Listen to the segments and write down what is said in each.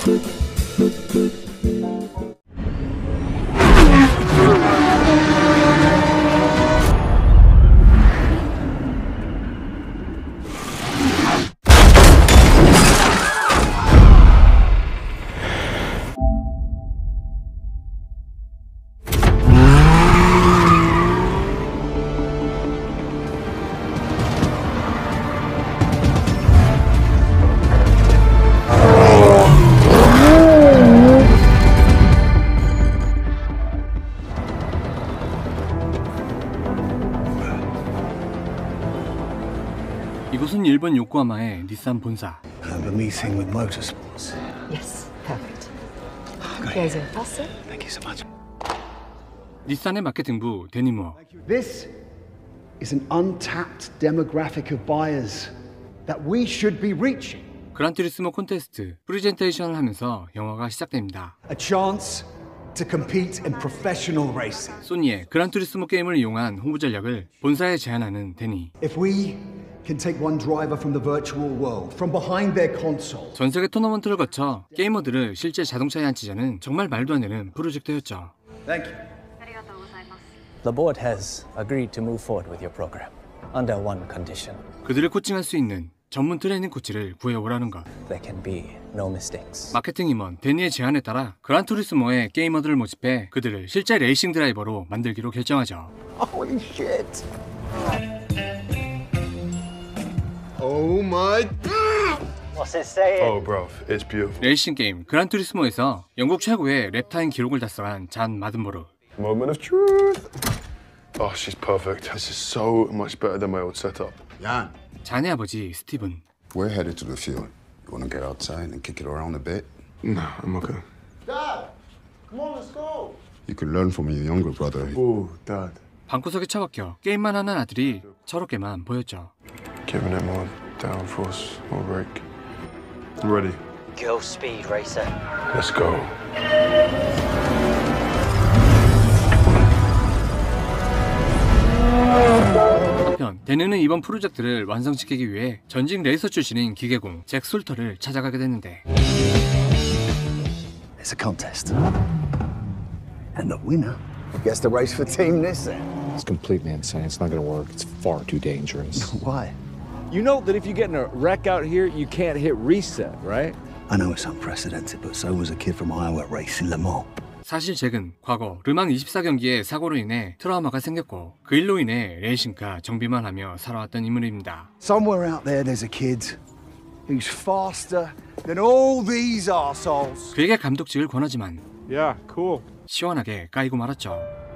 이곳은 일본 요코하마의 닛산 본사. Have a meeting with Motorsports. Yes, perfect. There's a passer. Thank you so much. 닛산의 마케팅부 데니 무어. This is an untapped demographic of buyers that we should be reaching. 그란투리스모 콘테스트 프레젠테이션을 하면서 영화가 시작됩니다. A chance to compete in professional racing. 소니의 그란투리스모 게임을 이용한 홍보 전략을 본사에 제안하는 데니. If we can take one driver from the virtual world, from behind their console. 전 세계 토너먼트를 거쳐 게이머들을 실제 자동차에 앉히자는 정말 말도 안 되는 프로젝트였죠. Thank you. The board has agreed to move forward with your program under one condition. 그들을 코칭할 수 있는 전문 트레이닝 코치를 구해오라는 것. There can be no mistakes. 마케팅 임원 데니의 제안에 따라 그란투리스모의 게이머들을 모집해 그들을 실제 레이싱 드라이버로 만들기로 결정하죠. Holy shit. Oh my. What's it saying? Oh, bro, it's beautiful. 레이싱 게임 그란투리스모에서 영국 최고의 랩타임 기록을 달성한 잔 마든보르. Moment of truth. Oh, she's perfect. This is so much better than my old setup. Jan, 잔의 아버지 스티븐. we're headed to the field. You want to get outside and kick it around a bit? No, I'm okay. Dad, come on, let's go. You could learn from your younger brother. Oh, Dad. 방구석에 처박혀 게임만 하는 아들이 저렇게만 보였죠. Giving it more downforce, more brake. I'm ready. Go speed racer. Let's go. 한편 데니는 이번 프로젝트를 완성시키기 위해 전직 레이서 출신인 기계공 잭 솔터를 찾아가게 됐는데 It's a contest. And the winner gets to race for Team Nissan. It's completely insane. It's not going to work. It's far too dangerous. Why? You know that if you get in a wreck out here, you can't hit reset, right? I know it's unprecedented, but so was a kid from Iowa racing Le Mans. 사실 잭은 과거 르망 24경기의 사고로 인해 트라우마가 생겼고 그 일로 인해 레이싱카 정비만 하며 살아왔던 인물입니다. Somewhere out there there's a kid who's faster than all these arseholes. 그에게 감독직을 권하지만 Yeah, cool. 시원하게 까이고 말았죠.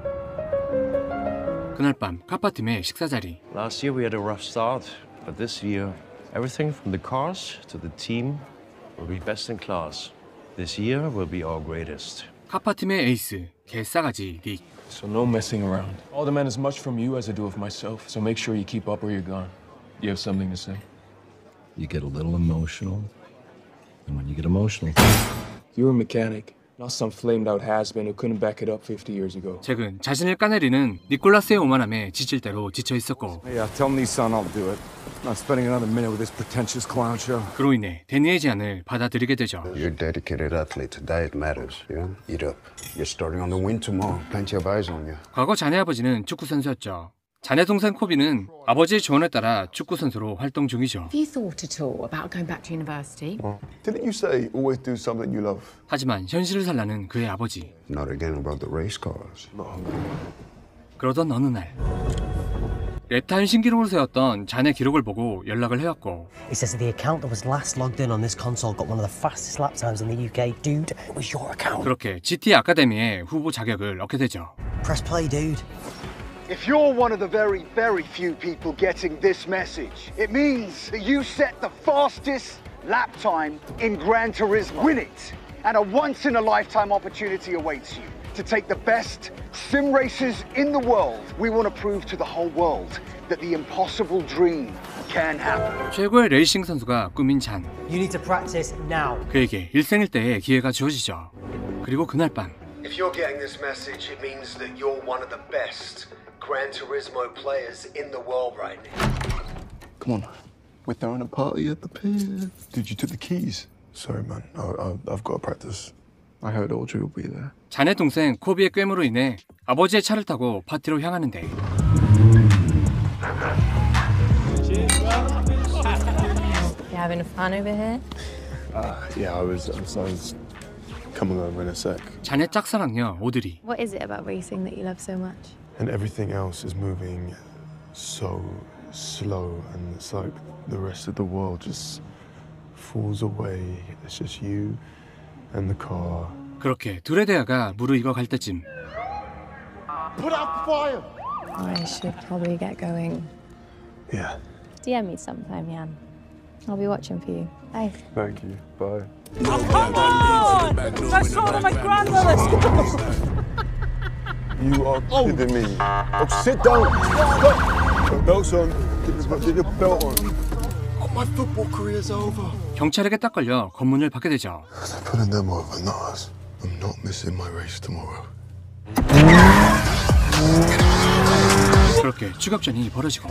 그날 밤 카파팀의 식사 자리. Last year we had a rough start, but this year everything from the cars to the team will be best in class. This year will be our greatest. 카파팀의 에이스 개싸가지 닉. So no messing around. I'll demand as much from you as I do of myself. So make sure you keep up or you're gone. You have something to say? You get a little emotional. And when you get emotional... You're a mechanic, not some flamed-out has-been who couldn't back it up 50 years ago. 잭은 자신을 까내리는 니콜라스의 오만함에 지칠 대로 지쳐 있었고 Yeah, tell Nissan I'll do it. Not spending another minute with this pretentious clown show. 그로 인해 데니의 제안을 받아들이게 되죠. You're a dedicated athlete. Diet matters, yeah? Eat up. You're starting on the win tomorrow. Plenty of eyes on you. 과거 자네 아버지는 축구 선수였죠. 자네 동생 코비는 아버지의 조언에 따라 축구 선수로 활동 중이죠. Have you thought at all about going back to university? Didn't you say always do something you love? 하지만 현실을 살라는 그의 아버지. Not again about the race cars. 그러던 어느 날 랩타임 신기록을 세웠던 자네 기록을 보고 연락을 해왔고 He says the account that was last logged in on this console got one of the fastest lap times in the UK. Dude, it was your account. 그렇게 GT 아카데미의 후보 자격을 얻게 되죠. Press play, dude. If you're one of the very, very few people getting this message, it means that you set the fastest lap time in Gran Turismo. Win it, and a once-in-a-lifetime opportunity awaits you to take the best sim racers in the world. We want to prove to the whole world that the impossible dream can happen. 최고의 레이싱 선수가 꿈인 잔. You need to practice now. 그에게 일생일대의 기회가 주어지죠. 그리고 그날 밤 If you're getting this message, it means that you're one of the best Gran Turismo players in the world right now. Come on. We're throwing a party at the pier. Dude, you took the keys. Sorry, man. I've got to practice. I heard Audrey will be there. 잔의 동생 코비의 꿰므로 인해 아버지의 차를 타고 파티로 향하는데 You having fun over here? Yeah, I was coming over in a sec. 잔의 짝사랑녀 오드리. What is it about racing that you love so much? And everything else is moving so slow, and it's like the rest of the world just falls away. It's just you and the car. 그렇게 둘의 대화가 무르익어 갈 때쯤 Put out fire! I should probably get going. Yeah. DM me sometime, Jan. I'll be watching for you. Bye. Thank you. Bye. Come on! That's sort of my grandmother! You are kidding me. Oh, sit down. Stop. Belt's on. Get your belt on. Oh, my football career's over. 경찰에게 딱 걸려 검문을 받게 되죠. They're putting them over Nas. I'm not missing my race tomorrow. 그렇게 추격전이 벌어지고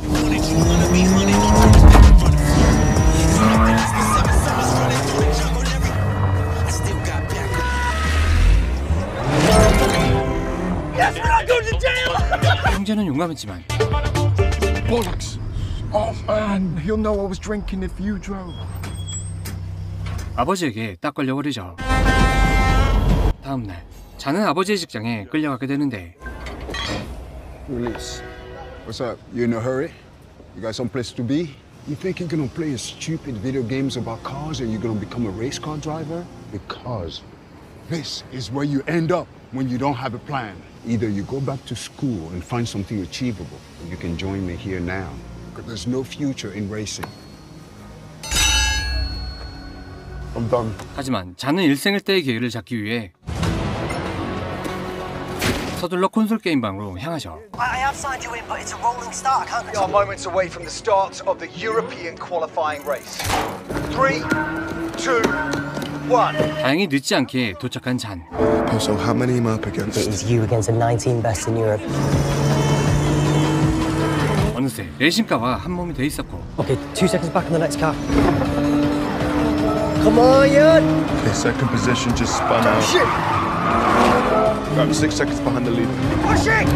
형제는 용감했지만 Bollocks! Oh man, he'll know I was drinking if you drove. 아버지에게 딱 걸려버리죠. 다음날 자는 아버지의 직장에 끌려가게 되는데 Release. What's up? You in a hurry? You got someplace to be? You think you're gonna play stupid video games about cars and you're gonna become a race car driver? Because this is where you end up when you don't have a plan. Either you go back to school and find something achievable, or you can join me here now. Because there's no future in racing. I'm done. 하지만 자는 일생일대의 기회를 잡기 위해 서둘러 콘솔 게임방으로 향하죠. I have signed you in, but it's a rolling start. I can't. We are moments away from the start of the European qualifying race. 3, 2, 1. 다행히 늦지 않게 도착한 잔. So how many am I up against? It is you against the 19 best in Europe. 어느새 레이싱카와 한 몸이 돼 있었고. Okay, 2 seconds back on the next car. Come on, Jan! Okay, second position just spun out. Shit! I'm 6 seconds behind the lead. Push it!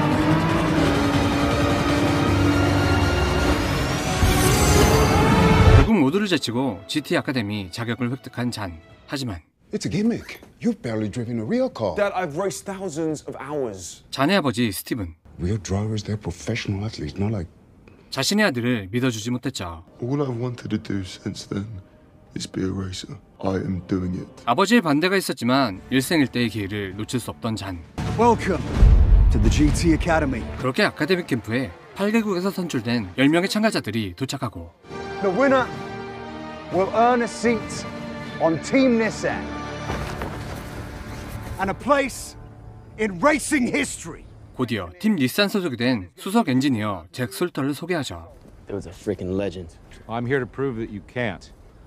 결국 모두를 제치고 GT 아카데미 자격을 획득한 잔. 하지만 It's a gimmick. You've barely driven a real car. Dad, I've raced thousands of hours. 잔의 아버지 스티븐. Real drivers, they're professional athletes, not like... 자신의 아들을 믿어주지 못했죠. All I've wanted to do since then is be a racer. I am doing it. 아버지의 반대가 있었지만 일생일대의 기회를 놓칠 수 없던 잔. Welcome to the GT Academy. 그렇게 아카데미 캠프에 8개국에서 선출된 10명의 참가자들이 도착하고 The winner will earn a seat on Team Nissan and a place in racing history. 곧이어 팀 닛산 소속이 된 수석 엔지니어 잭 솔터를 소개하죠. It was a freaking legend. I'm here to prove that you can't.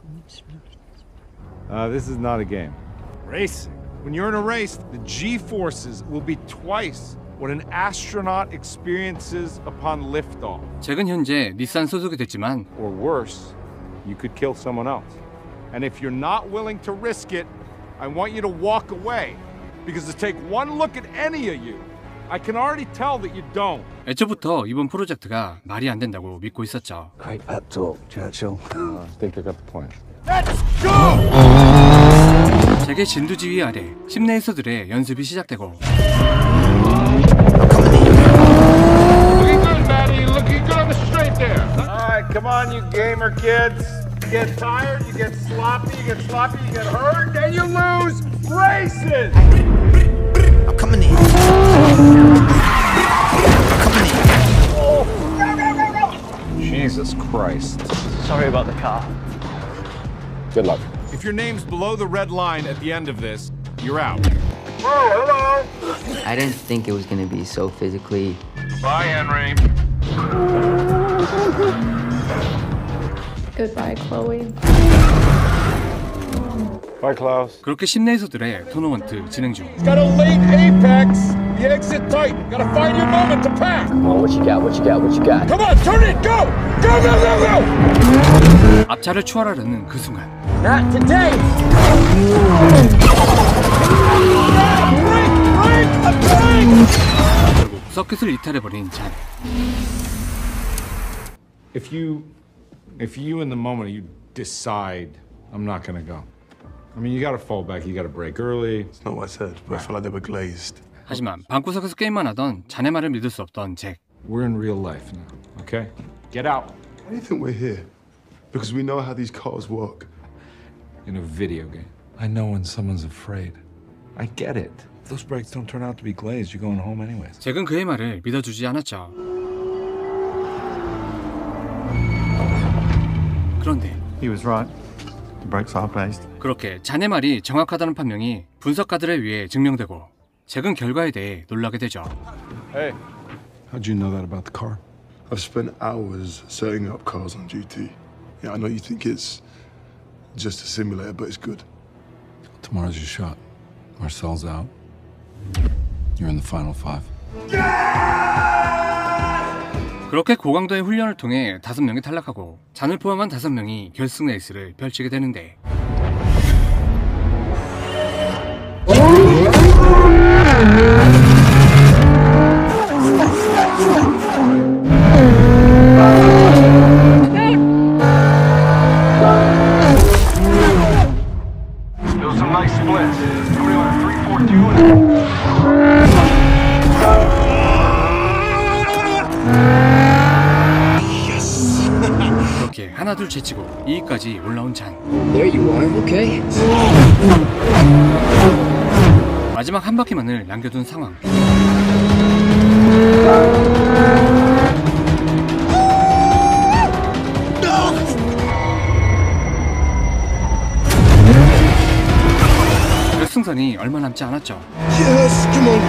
This is not a game. Racing. When you're in a race, the G-forces will be twice what an astronaut experiences upon liftoff. 잭은 현재 닛산 소속이 됐지만 Or worse, you could kill someone else. And if you're not willing to risk it, I want you to walk away. Because to take one look at any of you, I can already tell that you don't. 애초부터 이번 프로젝트가 말이 안 된다고 믿고 있었죠. Great pep talk, Churchill. I think I got the point. Let's go! 잭의 진두지휘 아래 심레이서들의 연습이 시작되고 Looking good, Maddie. Looking good on the straight there. All right, come on, you gamer kids. You get tired, you get sloppy, you get hurt, then you lose races. I'm coming in. Jesus Christ. Sorry about the car. Good luck. If your name's below the red line at the end of this, you're out. Hello. I didn't think it was going to be so physically. Bye, Henry. Goodbye, Chloe. Bye, Klaus. 그렇게 심레이서들의 토너먼트 진행 중 It's got a late apex. The exit tight. Gotta find your moment to pack. Come on, what you got? What you got? What you got? Come on, turn it. Go. Go, go, go, go. 앞차를 추월하려는 그 순간 Not today. 결국 서킷을 이탈해버린 잔. If you in the moment you decide I'm not gonna go. I mean, you gotta fall back. You gotta break early. It's not what I said, but I feel like they were glazed. 하지만 방구석에서 게임만 하던 잔의 말을 믿을 수 없던 잭. We're in real life now, okay? Get out. Why do you think we're here? Because we know how these cars work. In a video game. I know when someone's afraid. I get it. If those brakes don't turn out to be glazed, you're going home anyways. 잭은 그의 말을 믿어주지 않았죠. 그런데 He was right. The brakes are glazed. 그렇게 잔의 말이 정확하다는 판명이 분석가들에 의해 증명되고 잭은 결과에 대해 놀라게 되죠. Hey, how'd you know that about the car? I've spent hours setting up cars on GT. Yeah, I know you think it's just a simulator, but it's good. Tomorrow's your shot. Marcel's out. You're in the final five. 그렇게 고강도의 훈련을 통해 5명이 탈락하고 잔을 포함한 5명이 결승 레이스를 펼치게 되는데 그렇게 하나둘 제치고 2위까지 올라온 잔. There you are. Okay. 마지막 한 바퀴만을 남겨둔 상황. 결승선이 얼마 남지 않았죠. Yes, come on.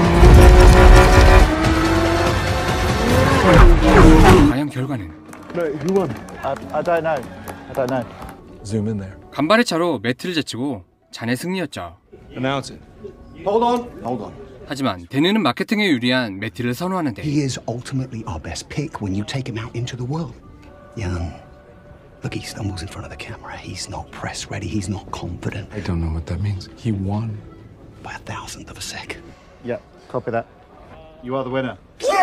과연 결과는? No, who won? I don't know. I don't know. Zoom in there. 간발의 차로 매트를 제치고 잔의 승리였죠. Announce it. Hold on. 하지만 데니는 마케팅에 유리한 매트를 선호하는데 He is ultimately our best pick when you take him out into the world. Young. Look, he stumbles in front of the camera. He's not press ready. He's not confident. I don't know what that means. He won. By 1,000th of a second. Yeah, copy that. You are the winner.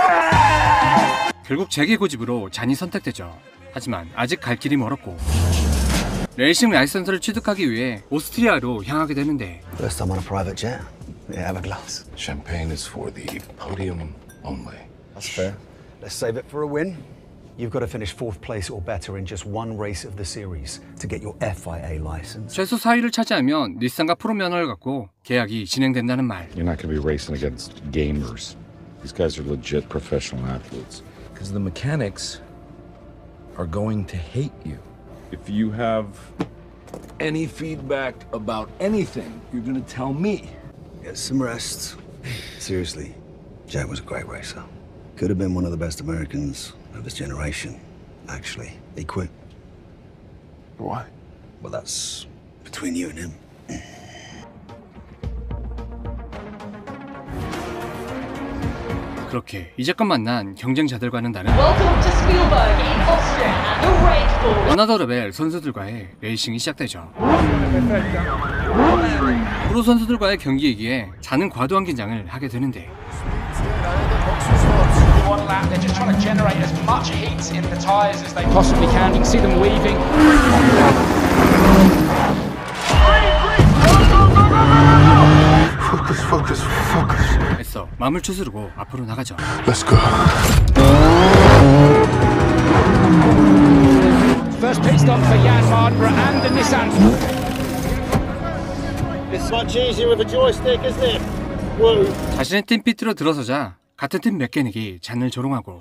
결국 잭의 고집으로 잔이 선택되죠. 하지만 아직 갈 길이 멀었고 레이싱 라이선스를 취득하기 위해 오스트리아로 향하게 되는데 First time on a private jet. Yeah, have a glass. Champagne is for the podium only. That's fair. Let's save it for a win. You've got to finish 4th place or better in just one race of the series to get your FIA license. 최소 4위를 차지하면 닛산과 프로 면허를 갖고 계약이 진행된다는 말. You're not going to be racing against gamers. These guys are legit professional athletes. Because the mechanics are going to hate you. If you have any feedback about anything, you're going to tell me. Get some rest. Seriously, Jack was a great racer. Could have been one of the best Americans of his generation. Actually, he quit. Why? Well, that's between you and him. 그렇게 이제껏 만난 경쟁자들과는 다른 어나더 레벨 선수들과의 레이싱이 시작되죠. 프로 선수들과의 경기이기에 잔은 과도한 긴장을 하게 되는데 One lap, they're just trying to generate as much heat in the tyres as they possibly can. You can see them weaving. Focus. 애써 마음을 추스르고 앞으로 나가죠. Let's go. First pit stop for Jan Mardenborough and the Nissan. It's much easier with a joystick, isn't it? Woo. 자신의 팀 피트로 들어서자 같은 팀 메케닉이 잔을 조롱하고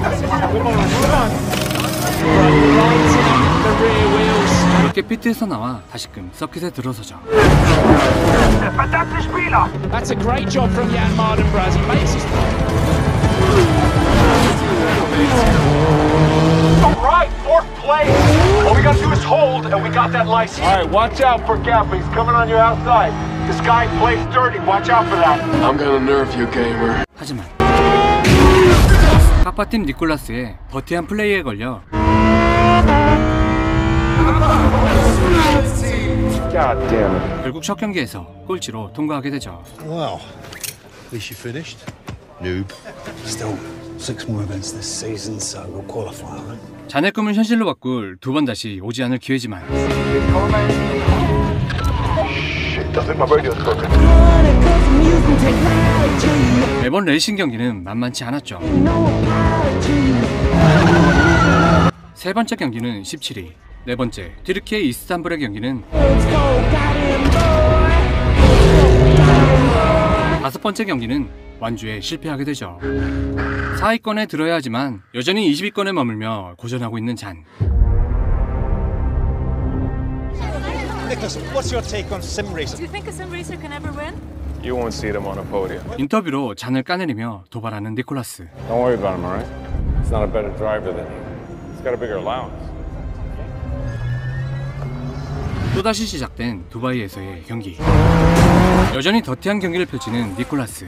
그렇게 피트에서 나와 다시금 서킷에 들어서죠. That's a great job from Jan Mardenborough as he makes his... Alright, 4th place! All we gotta do is hold, and we got that license. Alright, watch out for Gap. He's coming on you outside. This guy plays dirty. Watch out for that. I'm gonna nerve you, gamer. 하지만 카파팀 니콜라스의 더티한 플레이에 걸려 God damn it. 결국 첫 경기에서 꼴찌로 통과하게 되죠. Well, at least you finished. Noob. Still 6 more events this season, so we'll qualify, right? 잔의 꿈을 현실로 바꿀 두 번 다시 오지 않을 기회지만 매번 레이싱 경기는 만만치 않았죠. 세 번째 경기는 17위, 네 번째 튀르키예 이스탄불의 경기는 다섯 번째 경기는 완주에 실패하게 되죠. 4위권에 들어야 하지만 여전히 20위권에 머물며 고전하고 있는 잔. Nicholas, what's your take on sim racing? Do you think a sim racer can ever win? You won't see them on a podium. 인터뷰로 잔을 까내리며 도발하는 니콜라스. Don't worry about him, alright? He's not a better driver than you. He's got a bigger allowance. 또다시 시작된 두바이에서의 경기. 여전히 더티한 경기를 펼치는 니콜라스.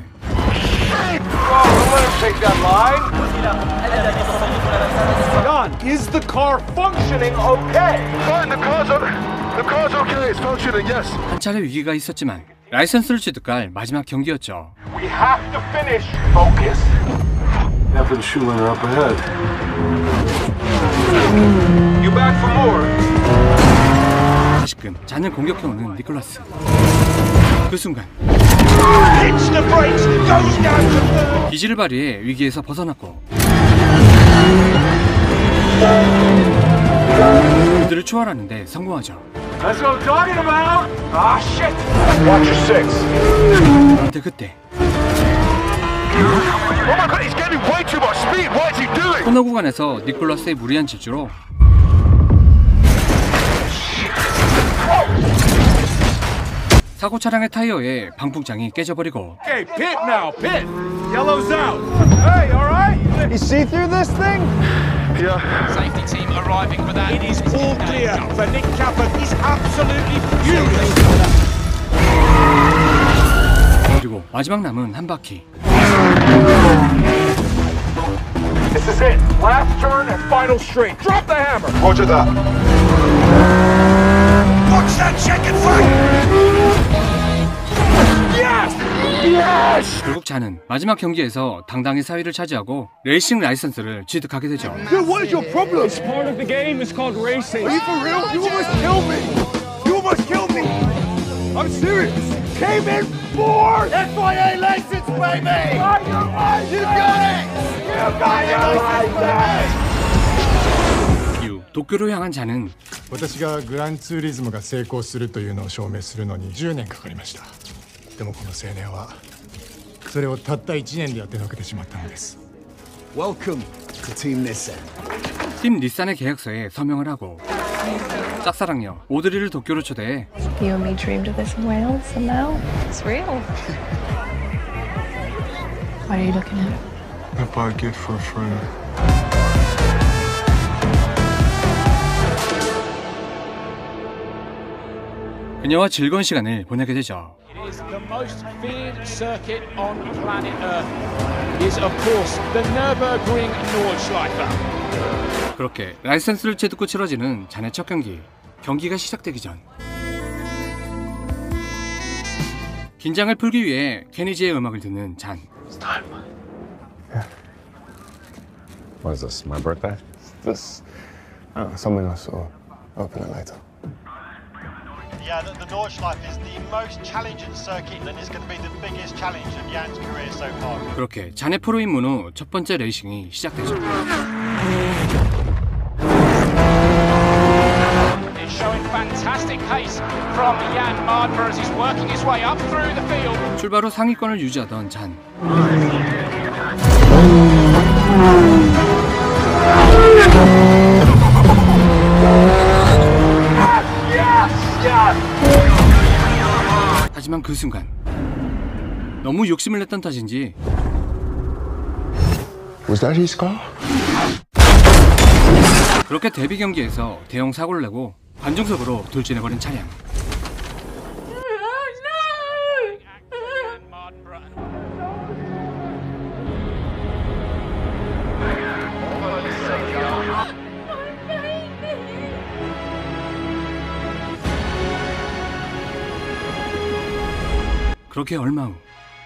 John, is the car functioning okay? Fine, the car's okay. It's functioning, yes. 한 차례 위기가 있었지만 라이선스를 취득할 마지막 경기였죠. We have to finish. Focus. Evan Schumacher up ahead. You back for more? 다시금 잔을 공격해오는 니콜라스. 그 순간 기지를 발휘해 위기에서 벗어났고 그들을 초월하는데 성공하죠. That's what I'm talking about. Ah, shit. Watch your six. 그런데 그때 Oh my God, he's getting way too much speed. What is he doing? 코너 구간에서 니콜라스의 무리한 질주로 사고 차량의 타이어에 방풍장이 깨져버리고 Hey, pit now, pit. Yellow's out. Hey, all right? You see through this thing? Yeah. Safety team arriving for that. It is all clear for Nick Capper. He's absolutely furious. 그리고 마지막 남은 한 바퀴. This is it. Last turn and final straight. Drop the hammer. Roger that. Watch that check and fight. Yes! Yes! 결국 잔은 마지막 경기에서 당당히 4위를 차지하고 레이싱 라이선스를 취득하게 되죠. Dude, what is your problem? It's part of the game. It's called racing. Are you for real? You almost killed me. You almost killed me. I'm serious. Came in fourth. FIA license, baby. You got it. You got your license. 이후 도쿄로 향한 잔은 私がグランツーリズムが成功するというのを証明するのに10年かかりました。でもこの青年はそれをたった1年でやってのけてしまったのです。 Welcome to Team Nissan. 팀 닛산의 계약서에 서명을 하고 짝사랑녀 오드리를 도쿄로 초대해 You and me dreamed of this in Wales, and now it's real. What are you looking at? I buy a gift for a friend. 그녀와 즐거운 시간을 보내게 되죠. It is the most feared circuit on planet Earth. It is, of course, the Nürburgring Nordschleife. 그렇게 라이선스를 취득 후 치러지는 잔의 첫 경기. 경기가 시작되기 전 긴장을 풀기 위해 케니지의 음악을 듣는 잔. It's time. What is this, my birthday? This, something I saw. Open it later. Yeah, the Nordschleife is the most challenging circuit and it's going to be the biggest challenge of Jan's career so far. 그렇게 잔의 프로 입문 후 첫 번째 레이싱이 시작되죠. It's showing fantastic pace from Jan Mardmer as he's working his way up through the field. 출발 후 상위권을 유지하던 잔. 하지만 그 순간 너무 욕심을 냈던 탓인지 Was that his car? 그렇게 데뷔 경기에서 대형 사고를 내고 관중석으로 돌진해버린 차량. 그렇게 얼마 후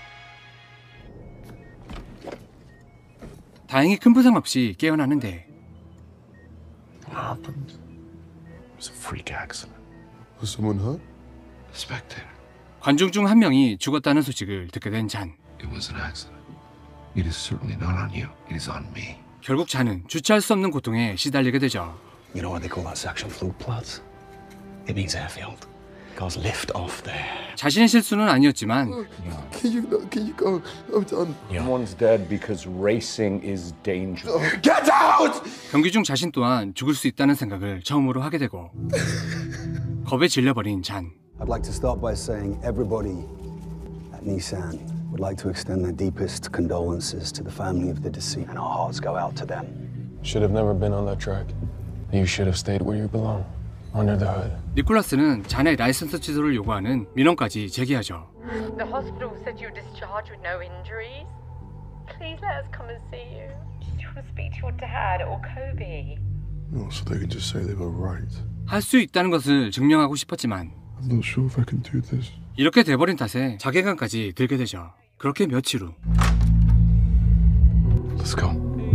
다행히 큰 부상 없이 깨어나는데 What happened? It was a freak accident. Was someone hurt? A spectator. 관중 중 한 명이 죽었다는 소식을 듣게 된 잔. It was an accident. It is certainly not on you. It is on me. 결국 잔은 주체할 수 없는 고통에 시달리게 되죠. You know what they call that section fluke plots? It means airfield. Cars lift off there. 자신의 실수는 아니었지만 Can you go? I'm done. Someone's dead because racing is dangerous. Get out! 경기 중 자신 또한 죽을 수 있다는 생각을 처음으로 하게 되고 겁에 질려버린 잔. I'd like to start by saying everybody at Nissan would like to extend their deepest condolences to the family of the deceased, and our hearts go out to them. Should have never been on that track. You should have stayed where you belong, under the hood. 니콜라스는 잔의 라이선스 취소를 요구하는 민원까지 제기하죠. The hospital said you were discharged with no injuries. Please let us come and see you. Do you want to speak to your dad or Kobe? No, so they can just say they were right. 할 수 있다는 것을 증명하고 싶었지만 I'm not sure if I can do this. 이렇게 돼버린 탓에 자괴감까지 들게 되죠. 그렇게 며칠 후 Let's go.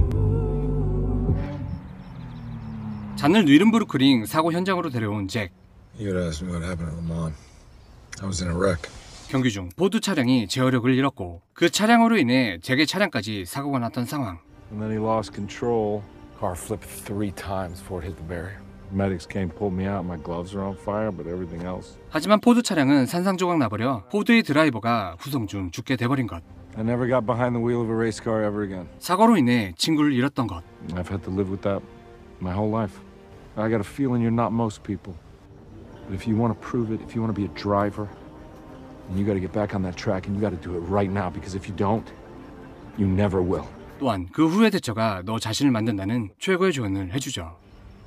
잔을 뉘른부르크링 사고 현장으로 데려온 잭. You had asked me what happened at Le Mans. I was in a wreck. 경기 중 포드 차량이 제어력을 잃었고 그 차량으로 인해 잭의 차량까지 사고가 났던 상황. And then he lost control. Car flipped 3 times before it hit the barrier. Medics came, pulled me out. My gloves are on fire, but everything else. 하지만 포드 차량은 산산조각 나버려 포드의 드라이버가 후송 중 죽게 돼버린 것. I never got behind the wheel of a race car ever again. 사고로 인해 친구를 잃었던 것. I've had to live with that my whole life. I got a feeling you're not most people. But if you want to prove it, if you want to be a driver, then you got to get back on that track and you got to do it right now because if you don't, you never will. 또한 그 후의 대처가 너 자신을 만든다는 최고의 조언을 해주죠.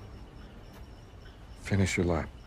Finish your lap.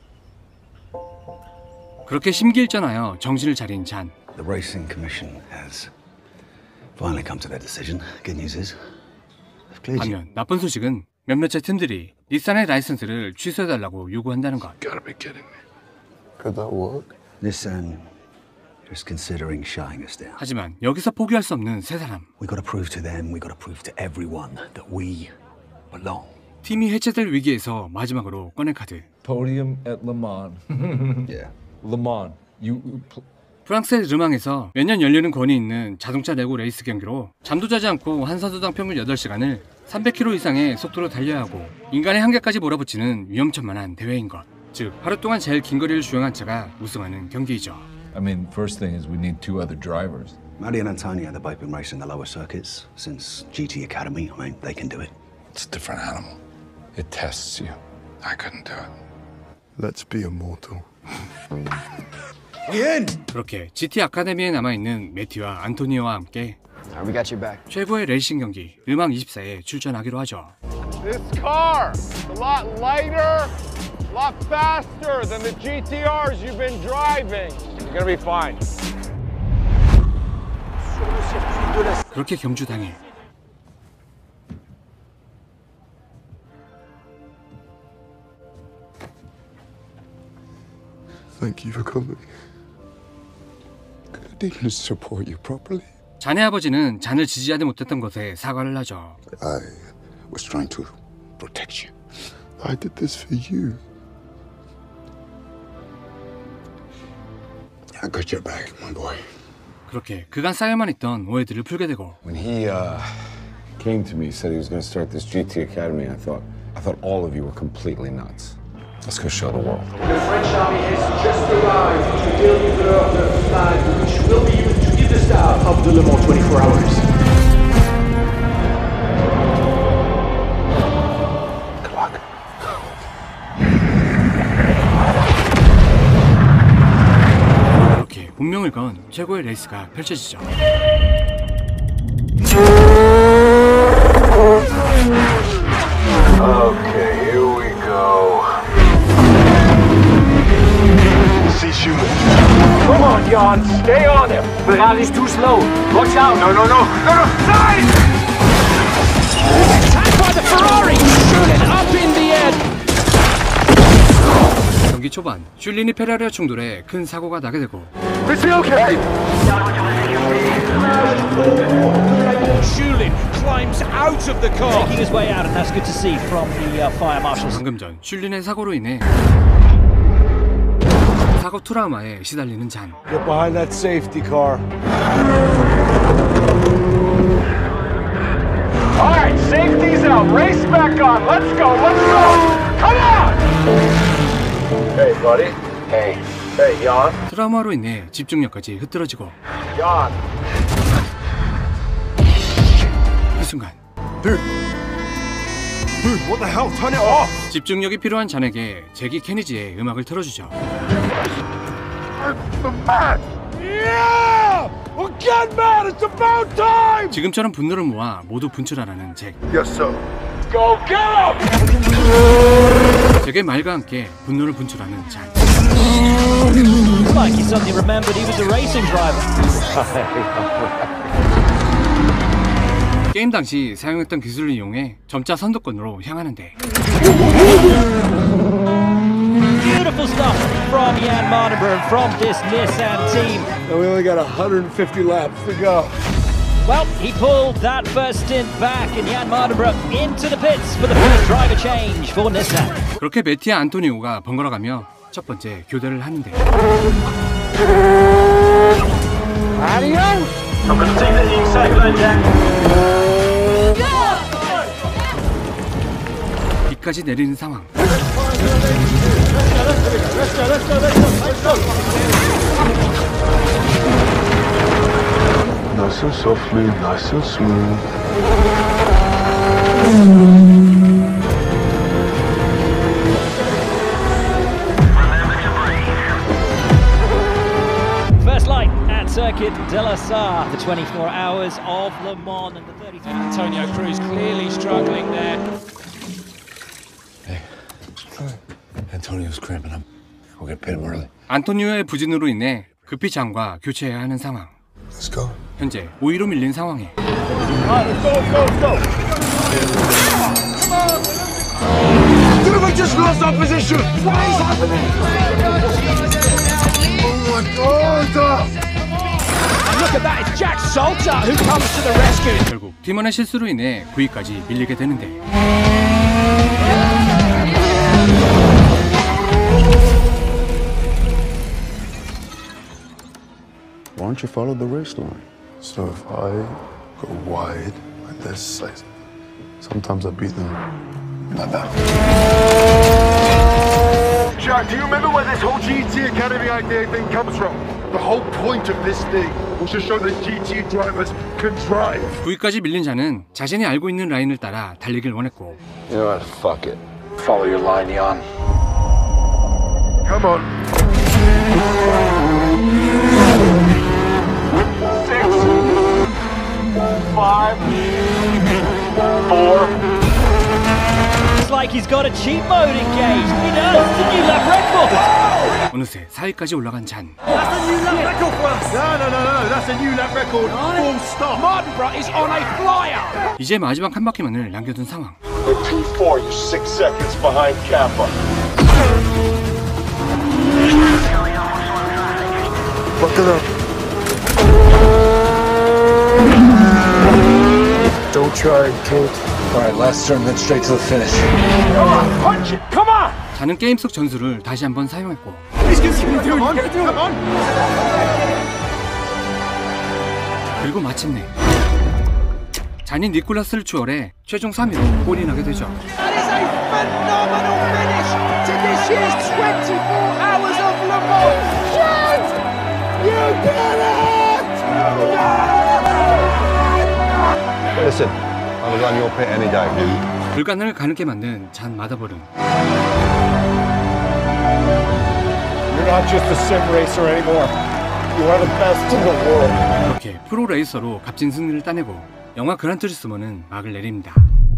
그렇게 심기일전하여 정신을 차린 잔. The Racing Commission has finally come to their decision. Good news is they've cleared you. 반면 나쁜 소식은 몇몇의 팀들이 닛산의 라이선스를 취소해달라고 요구한다는 것. Gotta be kidding me. Could that work? Nissan is considering shutting us down. 하지만 여기서 포기할 수 없는 세 사람. We got to prove to them, we got to prove to everyone that we belong. 팀이 해체될 위기에서 마지막으로 꺼낸 카드. Podium at Le Mans. Yeah. Le Mans. 프랑스의 르망에서 매년 열리는 권위 있는 자동차 레고 레이스 경기로 잠도 자지 않고 한 선수당 평균 8시간을 300km 이상의 속도로 달려야 하고 인간의 한계까지 몰아붙이는 위험천만한 대회인 것. 즉 하루 동안 제일 긴 거리를 주행한 차가 우승하는 경기이죠. I mean, first thing is we need 2 other drivers. Maddie and Antonia, they've both been racing the lower circuits since GT Academy. I mean, they can do it. It's a different animal. It tests you. I couldn't do it. Let's be immortal. 그렇게 GT 아카데미에 남아있는 매티와 안토니오와 함께 We got your back. 최고의 레이싱 경기 르망 24에 출전하기로 하죠. This car is a lot lighter, a lot faster than the GTRs you've been driving. You're gonna be fine. 그렇게 경주당해 Thank you for coming. I didn't support you properly. 잔의 아버지는 잔을 지지하지 못했던 것에 사과를 하죠. I was trying to protect you. I did this for you. I got your back, my boy. 그렇게 그간 쌓여만 있던 오해들을 풀게 되고 When he came to me, said he was going to start this GT Academy, I thought all of you were completely nuts. Let's go show the world. The French army has just arrived to deliver the flag, which will be used to give the start of the Le Mans 24 hours. Good luck. 그렇게 운명을 건 최고의 레이스가 펼쳐지죠. Okay, here we go. See shooter. Come on, Jan, stay on him. The car is too slow. Watch out. No. Side! Attacked by the Ferrari! Shoot it up in the air! 경기 초반 슐린이 페라리와 충돌해 큰 사고가 나게 되고 Shulin climbs out of the car. Making his way out, and that's good to see from the fire marshals. 방금 전 슐린의 사고로 인해 사고 트라우마에 시달리는 잔. Get behind that safety car. All right, safety's out. Race back on. Let's go. Let's go. Come on. Hey, buddy. Hey. Hey, Jan. 트라우마로 인해 집중력까지 흐트러지고 Jan. 그 순간 Dude, what the hell? Turn it off. 집중력이 필요한 잔에게 제기 케니지의 음악을 틀어주죠. Yeah! Well, get mad! It's about time! 지금처럼 분노를 모아 모두 분출하라는 잭. Yes, sir. Go get him! 잭의 말과 함께 분노를 분출하는 잔. Like he suddenly remembered he was a racing driver. 게임 당시 사용했던 기술을 이용해 점차 선두권으로 향하는데 Beautiful stuff from Jan Mardenborough and from this Nissan team. And we only got 150 laps to go. Well, he pulled that first stint back and Jan Mardenborough into the pits for the first driver change for Nissan. 그렇게 베티와 안토니오가 번갈아가며 첫 번째 교대를 하는데 Adios! I'm going to take the inside line, Jack. 비까지 내리는 상황. Nice and softly, nice and smooth. First light at Circuit de la Sarre, the 24 hours of Le Mans and the 33. Antonio Cruz clearly struggling there. Antonio's cramping up. We'll get pit him early. 안토니오의 부진으로 인해 급히 장과 교체해야 하는 상황. Let's go. 현재 5위로 밀린 상황에 Let's go, go, go! Dude, we just lost our position! What is happening? Oh my God! And look at that, it's Jack Salter who comes to the rescue. 결국 팀원의 실수로 인해 9위까지 밀리게 되는데 Why don't you follow the race line? So if I go wide like this, like, sometimes I beat them like that. Jack, do you remember where this whole GT Academy idea thing comes from? The whole point of this thing was to show that GT drivers can drive. 9위까지 밀린 자는 자신이 알고 있는 라인을 따라 달리길 원했고 You know what? Fuck it. Follow your line, Jan. Come on. 6, 5, 4. It's like he's got a cheat mode engaged. He does. It's a new lap record. 어느새 4위까지 올라간 잔. That's a new lap record for us. No. That's a new lap record. Full stop. Mardenborough is on a flyer. 이제 마지막 한 바퀴만을 남겨둔 상황. We're 2-4. You're 6 seconds behind Kappa. Buckle up. Don't try it, kid. All right, last turn, then straight to the finish. Come on, punch it. Come on. 잔은 게임 속 전술을 다시 한번 사용했고 Come on. 그리고 마침내 잔이 니콜라스를 추월해 최종 3위로 골이 나게 되죠. That is a phenomenal finish to this year's 24 hours of Le Mans. Yes! You did it! Listen, I was on your pit any day, dude. 불가능을 가능케 만든 잔 마더볼은 You're not just a sim racer anymore. You are the best in the world. 이렇게 프로 레이서로 값진 승리를 따내고 영화 그란투리스모는 막을 내립니다.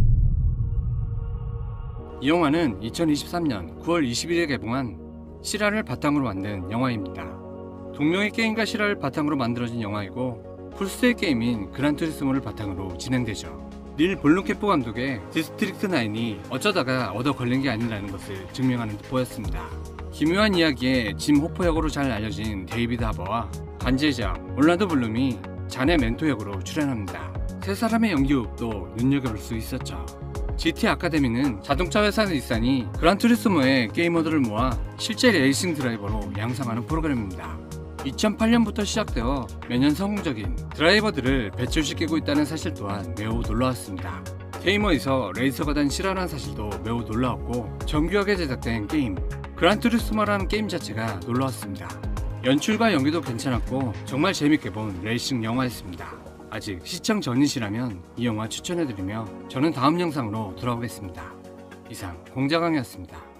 이 영화는 2023년 9월 20일에 개봉한 실화를 바탕으로 만든 영화입니다. 동명의 게임과 실화를 바탕으로 만들어진 영화이고 풀스테이 게임인 그란투리스모를 바탕으로 진행되죠. 닐 볼룸캠프 감독의 디스트릭트 9이 어쩌다가 얻어 걸린 게 아니라는 것을 증명하는 듯 보였습니다. 기묘한 이야기에 짐 호퍼 역으로 잘 알려진 데이비드 하버와 관제장 올란도 블룸이 자네 멘토 역으로 출연합니다. 세 사람의 연기 호흡도 눈여겨볼 수 있었죠. GT 아카데미는 자동차 회사 닛산이 그란투리스모의 게이머들을 모아 실제 레이싱 드라이버로 양성하는 프로그램입니다. 2008년부터 시작되어 매년 성공적인 드라이버들을 배출시키고 있다는 사실 또한 매우 놀라웠습니다. 게이머에서 레이서가 된 실화라는 사실도 매우 놀라웠고 정교하게 제작된 게임 그란투리스모라는 게임 자체가 놀라웠습니다. 연출과 연기도 괜찮았고 정말 재밌게 본 레이싱 영화였습니다. 아직 시청 전이시라면 이 영화 추천해드리며 저는 다음 영상으로 돌아오겠습니다. 이상 공자강이었습니다.